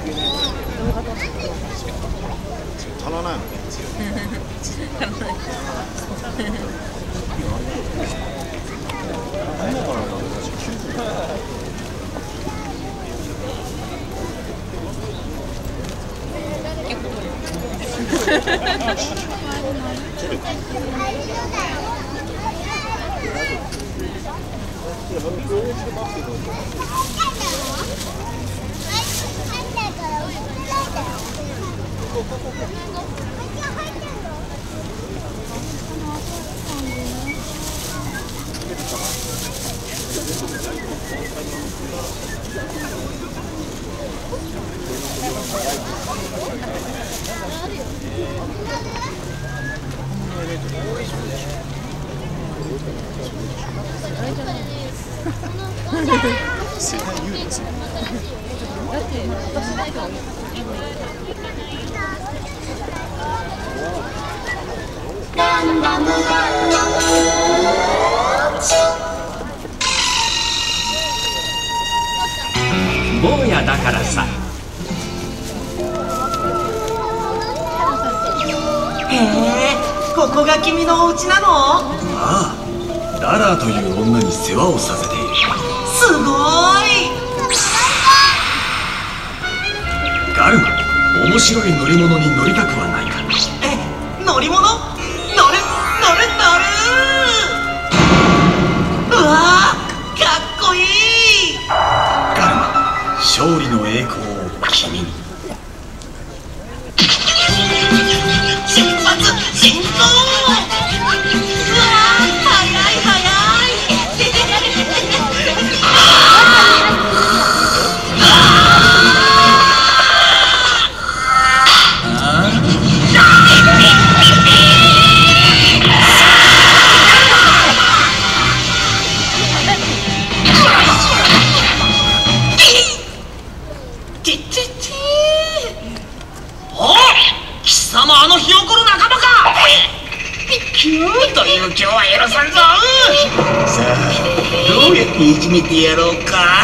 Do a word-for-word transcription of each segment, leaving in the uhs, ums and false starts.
足らないの？世代優ですよ。だって私だけはガンダム坊やだからさ。 へえ、ここが君のお家なの？ ああ、ララーという女に世話をさせている。 すごい。 ガルマ、面白い乗り物に乗りたくはないか？ え、乗り物？乗る乗る乗る。うわー、かっこいい。 ガルマ、勝利の栄光を君に。 出発進行。うわー、早い早い。 あのひよこの仲間か。キューという今日は許さんぞ。 さあ、どうやっていじめてやろうか。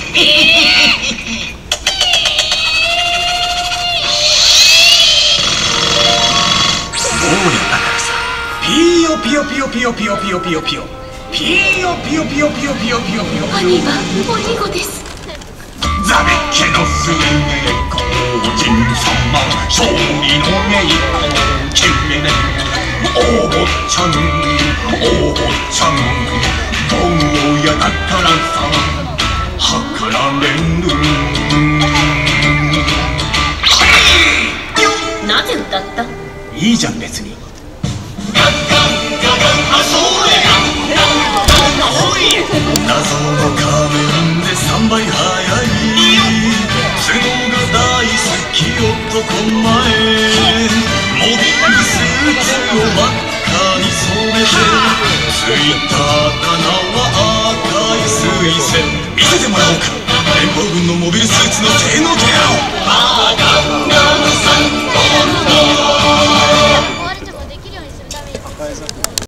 坊やだからさ。ピヨピヨピヨピヨピヨピヨピヨピヨピヨピヨピヨピヨピヨピヨピヨ。 兄はおニゴです。 ザベッケの末猫王子様、勝利の栄光を決めね。お坊ちゃんお坊ちゃん、坊やだからさ計られぬ。 なぜ歌った？ いいじゃん別に。謎の仮面で三倍速い角が大好き男前、モビルスーツを真っ赤に染めて、ついたあだ名は赤い水線。見せてもらおうか、連邦軍のモビルスーツの性能ケアを。